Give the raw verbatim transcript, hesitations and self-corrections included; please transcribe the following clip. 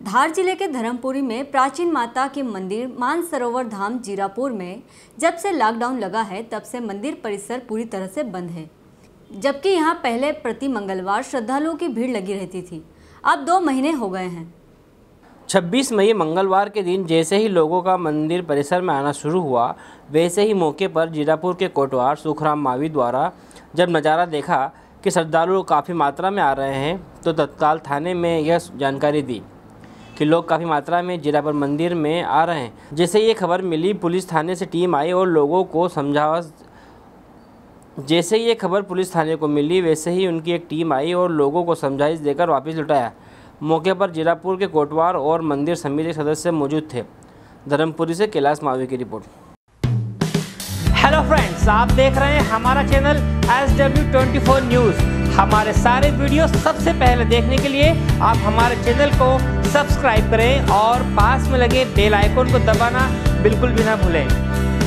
धार जिले के धर्मपुरी में प्राचीन माता के मंदिर मानसरोवर धाम जीरापुर में जब से लॉकडाउन लगा है तब से मंदिर परिसर पूरी तरह से बंद है, जबकि यहां पहले प्रति मंगलवार श्रद्धालुओं की भीड़ लगी रहती थी। अब दो महीने हो गए हैं। छब्बीस मई मंगलवार के दिन जैसे ही लोगों का मंदिर परिसर में आना शुरू हुआ, वैसे ही मौके पर जीरापुर के कोटवार सुखराम मावी द्वारा जब नज़ारा देखा कि श्रद्धालु काफ़ी मात्रा में आ रहे हैं, तो तत्काल थाने में यह जानकारी दी कि लोग काफ़ी मात्रा में जीरापुर मंदिर में आ रहे हैं। जैसे ये खबर मिली, पुलिस थाने से टीम आई और लोगों को समझावा जैसे ये खबर पुलिस थाने को मिली, वैसे ही उनकी एक टीम आई और लोगों को समझाइश देकर वापस लौटाया। मौके पर जीरापुर के कोटवार और मंदिर समिति के सदस्य मौजूद थे। धर्मपुरी से कैलाश मावी की रिपोर्ट। हेलो फ्रेंड्स, आप देख रहे हैं हमारा channel S W twenty four news. हमारे सारे वीडियो सबसे पहले देखने के लिए आप हमारे चैनल को सब्सक्राइब करें और पास में लगे बेल आइकन को दबाना बिल्कुल भी ना भूलें।